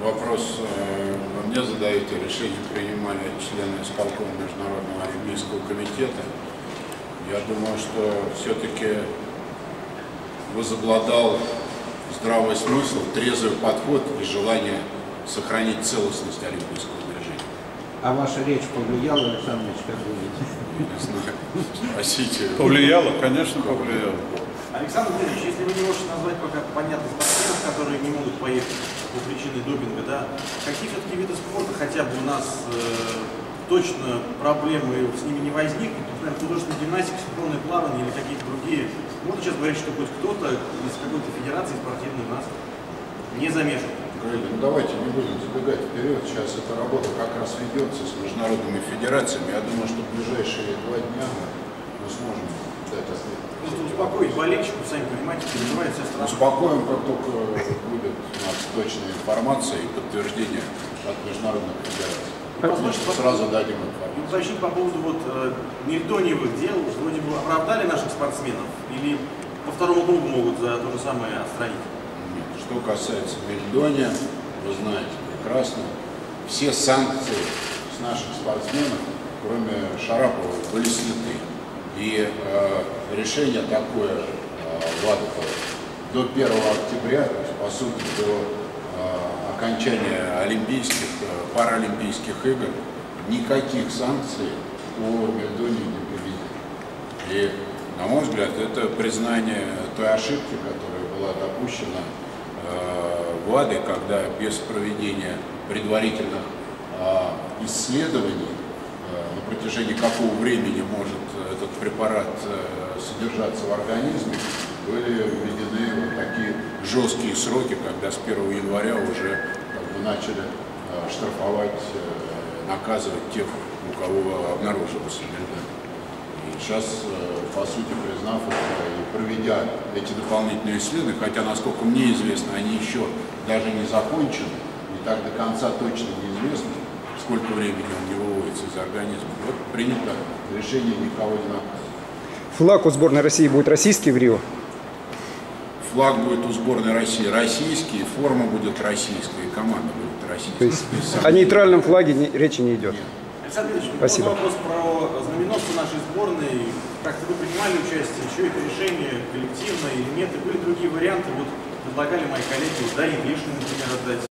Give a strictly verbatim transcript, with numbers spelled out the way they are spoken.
Вопрос вы мне задаете. Решение принимали члены исполкома Международного олимпийского комитета. Я думаю, что все-таки возобладал здравый смысл, трезвый подход и желание сохранить целостность олимпийского движения. А ваша речь повлияла, Александр Ильич, как вы видите? Не знаю. Спросите. Повлияло? Конечно, повлияло. Александр Ильич, если вы не можете назвать пока понятных спортсменов, которые не могут поехать по причине допинга, да, какие все-таки виды спорта хотя бы у нас э, точно проблемы с ними не возникнут? Например, художественная гимнастика, синхронное плавание или какие-то другие. Можно сейчас говорить, что хоть кто-то из какой-то федерации спортивной у нас не замешан? Ну, давайте не будем забегать вперед. Сейчас эта работа как раз ведется с международными федерациями. Я думаю, что в ближайшие два дня мы сможем дать ответ. Просто успокоить болельщиков, сами понимаете, переживает вся страна. Успокоим, как только будет у нас точная информация и подтверждение от международных федераций. Позвольте, Сразу дадим информацию. Уточнить по поводу вот, э, мельдониевых дел, вроде бы оправдали наших спортсменов или по второму кругу могут за то же самое отстранить? Нет. Что касается Мельдония, вы знаете прекрасно, все санкции с наших спортсменов, кроме Шарапова, были сняты. И э, решение такое э, ВАДА до первого октября, то есть, по сути, до э, окончания Олимпийских, э, Паралимпийских игр, никаких санкций по Мельдонии не применили. И, на мой взгляд, это признание той ошибки, которая была допущена э, ВАДой, когда без проведения предварительных э, исследований, на протяжении какого времени может этот препарат содержаться в организме, были введены вот такие жесткие сроки, когда с первого января уже как бы, начали штрафовать, наказывать тех, у кого обнаружилось Мельдония. И сейчас, по сути, признав это и проведя эти дополнительные исследования, хотя, насколько мне известно, они еще даже не закончены, и так до конца точно неизвестно, сколько времени он не выводится из организма. Вот принято решение никого не наказывать. Флаг у сборной России будет российский в Рио? Флаг будет у сборной России российский, форма будет российская, и команда будет российская. То есть о нейтральном флаге не, речи не идет? Нет. Александр Ильич, спасибо. Вопрос про знаменосца нашей сборной. Как-то вы принимали участие, еще это решение коллективное или нет? И были другие варианты. Вот предлагали мои коллеги Дарье Вишне, например, отдать.